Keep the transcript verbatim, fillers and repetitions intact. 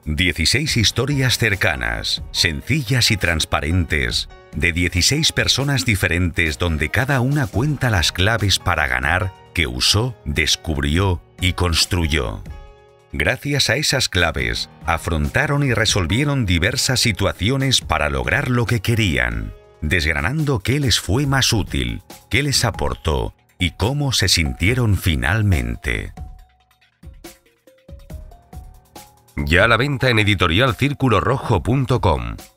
dieciséis historias cercanas, sencillas y transparentes, de dieciséis personas diferentes donde cada una cuenta las claves para ganar que usó, descubrió y construyó. Gracias a esas claves, afrontaron y resolvieron diversas situaciones para lograr lo que querían, desgranando qué les fue más útil, qué les aportó y cómo se sintieron finalmente. Ya a la venta en editorial círculo rojo punto com.